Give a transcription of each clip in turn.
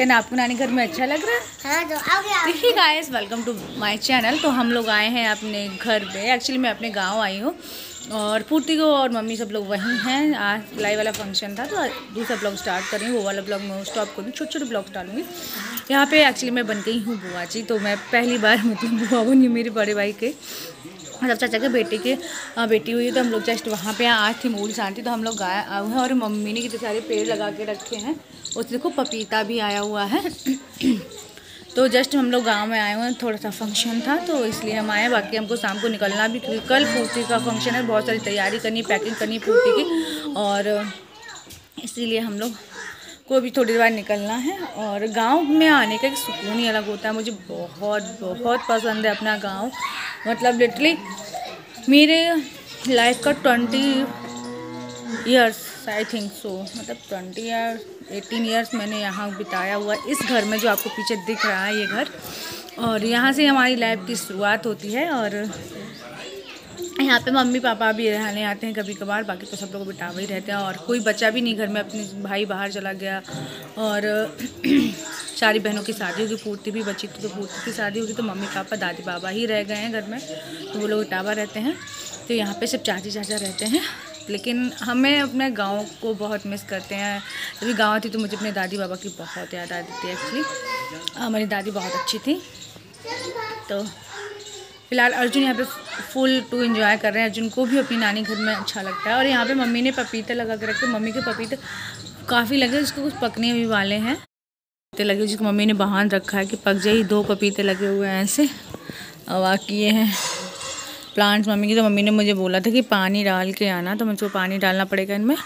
ना आपको नानी घर में अच्छा लग रहा है? देखिए guys, welcome to my channel. तो हम लोग आए हैं अपने घर पे। एक्चुअली मैं अपने गांव आई हूँ और पूर्ति को और मम्मी सब लोग वहीं हैं। आज लाई वाला फंक्शन था तो दूसरा ब्लॉग स्टार्ट कर रही हूँ। वो वाला ब्लॉग मैं स्टॉप करूँगी, छोटे छोटे ब्लॉग डालूंगी। यहाँ पे एक्चुअली मैं बन गई हूँ बुआ जी। तो मैं पहली बार मतलब बुआ बनी मेरे बड़े भाई के मतलब चाचा के बेटे के बेटी हुई है। तो हम लोग जस्ट वहाँ पे आज थी मूड शांति, तो हम लोग आए हैं और मम्मी ने कितने सारे पेड़ लगा के रखे हैं। उस देखो पपीता भी आया हुआ है। तो जस्ट हम लोग गांव में आए हुए हैं, थोड़ा सा फंक्शन था तो इसलिए हम आए। बाकी हमको शाम को निकलना भी, क्योंकि कल पूर्ति का फंक्शन है। बहुत सारी तैयारी करनी, पैकिंग करनी पूर्ति की, और इसीलिए हम लोग को भी थोड़ी देर बाद निकलना है। और गांव में आने का एक सुकून ही अलग होता है। मुझे बहुत बहुत पसंद है अपना गांव। मतलब लिटरली मेरे लाइफ का 20 ईयर्स आई थिंक सो, मतलब 20 ईयर्स 18 ईयर्स मैंने यहाँ बिताया हुआ इस घर में, जो आपको पीछे दिख रहा है ये घर। और यहाँ से हमारी लाइफ की शुरुआत होती है। और यहाँ पे मम्मी पापा भी रहने आते हैं कभी कभार, बाकी तो सब लोग बिटावा ही रहते हैं। और कोई बच्चा भी नहीं घर में, अपने भाई बाहर चला गया और सारी बहनों की शादी होगी, पूर्ति भी बची थी तो पूर्ति की शादी होगी, तो मम्मी पापा दादी बाबा ही रह गए हैं घर में, तो वो लोग बिटावा रहते हैं। तो यहाँ पे सिर्फ चाची चाचा रहते हैं। लेकिन हमें अपने गांव को बहुत मिस करते हैं। जब गांव थी तो मुझे अपने दादी बाबा की बहुत याद आती थी। एक्चुअली हमारी दादी बहुत अच्छी थी। तो फिलहाल अर्जुन यहाँ पे फुल टू एंजॉय कर रहे हैं। अर्जुन को भी अपनी नानी घर में अच्छा लगता है। और यहाँ पे मम्मी ने पपीते लगा के रखे। मम्मी के पपीते काफ़ी लगे, जिसको कुछ पकने भी वाले हैं। पपीते लगे जिसको मम्मी ने बहान रखा है कि पक जाए। 2 पपीते लगे हुए हैं ऐसे। और बाकी ये हैं प्लांट्स मम्मी की। तो मम्मी ने मुझे बोला था कि पानी डाल के आना, तो मुझको पानी डालना पड़ेगा इनमें।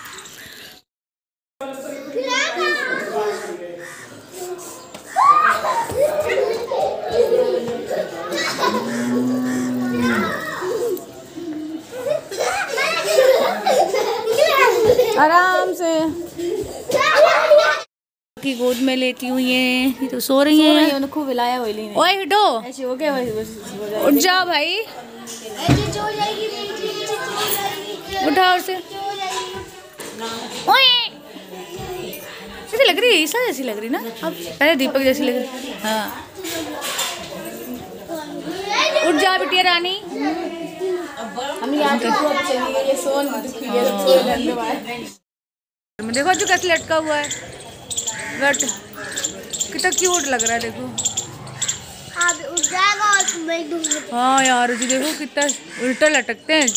आराम से की गोद में लेती हुई है। तो सो रही हैं। उनको हिलाया हुई नहीं। ओए हिटो, ऐसे हो गया उठ जाओ भाई, उठाओ उसे। ओए कैसी लग रही है? ईसा जैसी लग रही ना। अब पहले दीपक जैसी लग रही। हाँ उठ जा बिटिया रानी। हम यहाँ ये सोन देखो जो कैसे लटका हुआ है, बट कितना क्यूट लग रहा है। देखो उठ जाएगा और तुम्हें। हाँ यार जी देखो कितना उल्टा लटकते हैं।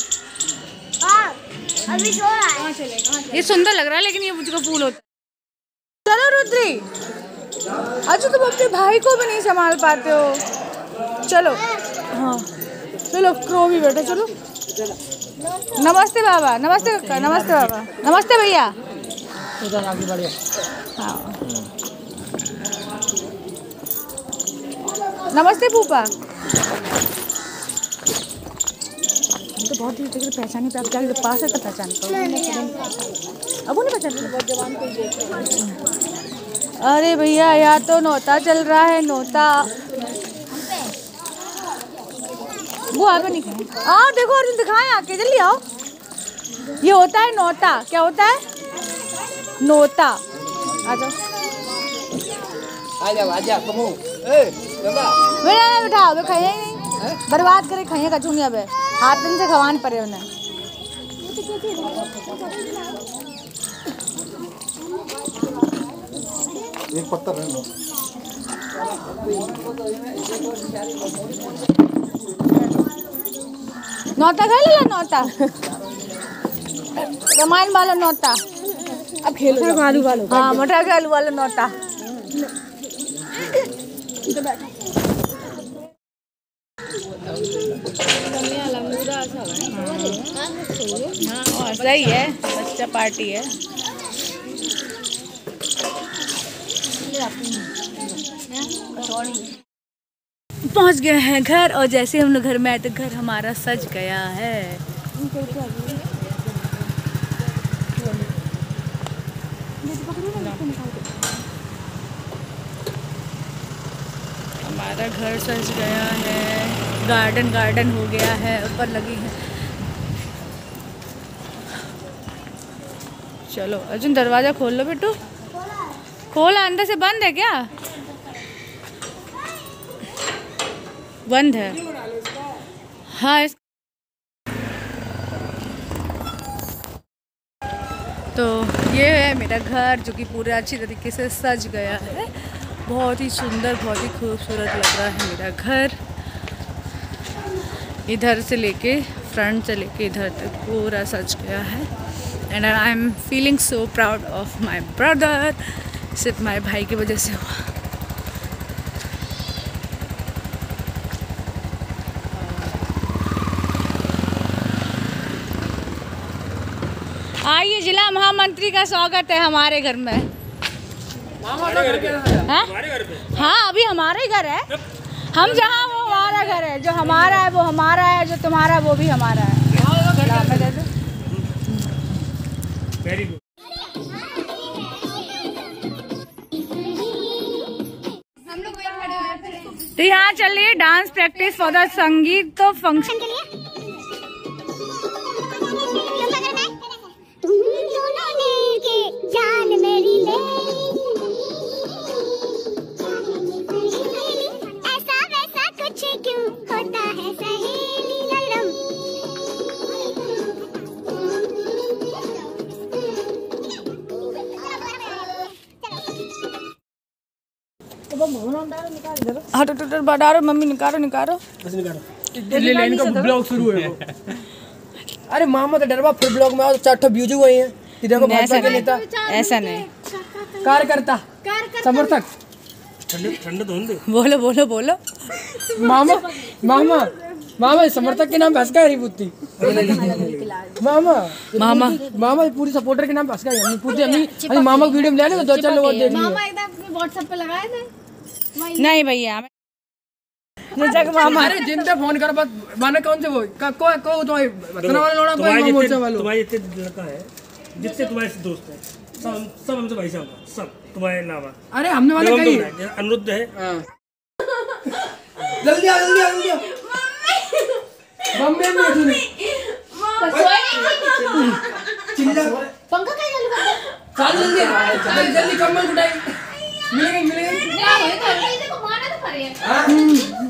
अभी सो रहा है। ये सुंदर लग रहा है, लेकिन ये मुझको फूल होता है। चलो रुद्री, अच्छा तुम अपने भाई को भी नहीं संभाल पाते हो। चलो हाँ चलो, क्रो भी बैठो। चलो नमस्ते बाबा, नमस्ते कक्का, नमस्ते बाबा, नमस्ते भैया। हाँ नमस्ते फूफा। तो बहुत ही पहचानी पे आप जाके पास है तो पहचान पाओ। अब नहीं पहचान। अरे भैया यहाँ तो नौता चल रहा है। नौता वो आगे नहीं खाए। आओ देखो अर्जुन, दिखाएं आके, जल्दी आओ। ये होता है नौता। क्या होता है? नौता। आ जाओ आजा कमो। मेरा ना बिठाओ, वे खाइए ही नहीं, बर्बाद करे खाइए कचूनिया पे। हाथ दिन से खवान पड़े उन्हें। एक पत्ता रहना। नौता खा ले नौता, रामायण वाला नौता। अब खेलो आलू वालो। हाँ मटर के आलू वाला नौता। हाँ सही है, बच्चा पार्टी है। पहुंच गए हैं घर, और जैसे हम लोग घर में आए तो घर हमारा सज गया है। हमारा घर सज गया है, गार्डन हो गया है, ऊपर लगी है। चलो अर्जुन दरवाजा खोल लो बेटू। खोला, अंदर से बंद है क्या? बंद है। हाँ तो ये है मेरा घर जो कि पूरा अच्छी तरीके से सज गया है। बहुत ही सुंदर, बहुत ही खूबसूरत लग रहा है मेरा घर। इधर से लेके फ्रंट से लेके इधर तक पूरा सज गया है। And I am feeling so proud of my brother. सिर्फ मेरे भाई की वजह से हुआ। आइए, जिला महामंत्री का स्वागत है हमारे घर में। हाँ, अभी हमारा ही घर है। हम जहाँ वो हमारा घर है, जो हमारा है वो हमारा है, जो तुम्हारा है वो भी हमारा है। Very good. तो यहाँ चल रही है डांस प्रैक्टिस फॉर द संगीत तो फंक्शन के लिए। जान मेरी ले ऐसा वैसा कुछ क्यों होता है सहेली नरम। हाँ तो बढ़ा मम्मी निकालो निकालो। लेन का ब्लॉग शुरू है वो। अरे मामा तो डरवा फिर ब्लॉग में आओ, 4 व्यूज हुए हैं। इधर को भाजपा के नेता, ऐसा नहीं, कार्यकर्ता, समर्थक। ठंड तो होंगे। बोलो बोलो बोलो। मामा मामा मामा समर्थक के नाम भसका है पुत्ती। मामा मामा मामा पूरी सपोर्टर के नाम भसका है पुत्ती। अभी मामा की वीडियो में ले लो, 2-4 लोग देख लिए। मामा एकदम व्हाट्सएप पे लगाए थे। नहीं भैया, मामा अरे जिनसे फोन कर बात माने कौन से वो को तो बतना वाला लोड़ा कोई मोर्चा वाला तुम्हारे इतने लड़का है जिससे तुम्हारे दोस्त है, सब हमसे भाई साहब, सब तुम्हारे अलावा। अरे हमने वाले कहीं अनुरुद्ध है। जल्दी आ जल्दी आ जल्दी आ। मम्मी में चिल्ला पंखा कहीं चालू कर दे। चालू जल्दी जल्दी कम्बल उठाई। मिलेंगे क्या होएगा? इसे को मारना तो पड़ेगा।